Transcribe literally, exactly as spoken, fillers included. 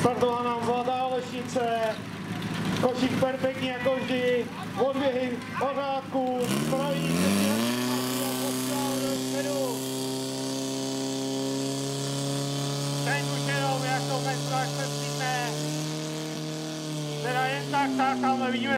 Startovala nám Zlatá Olešnice, košík perfektní jako vždy, odběhy v pořádku, strojí se dopředu. Teď už jenom, jak to bez práv se vstýpne, teda jen tak, tak, tam vidíme.